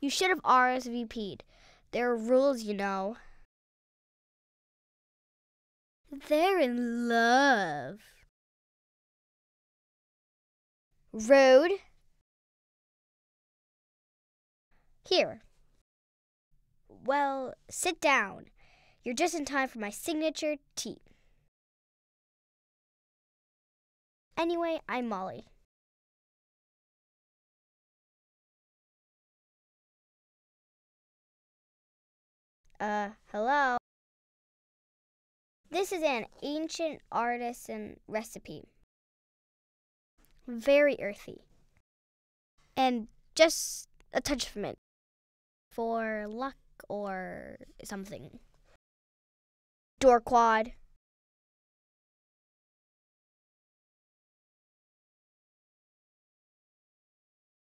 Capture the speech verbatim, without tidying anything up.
You should have R S V P'd. There are rules, you know. They're in love. Road. Here. Well, sit down. You're just in time for my signature tea. Anyway, I'm Molly. Uh, hello? This is an ancient artisan recipe. Very earthy. And just a touch of mint. For luck or something. Dorquad.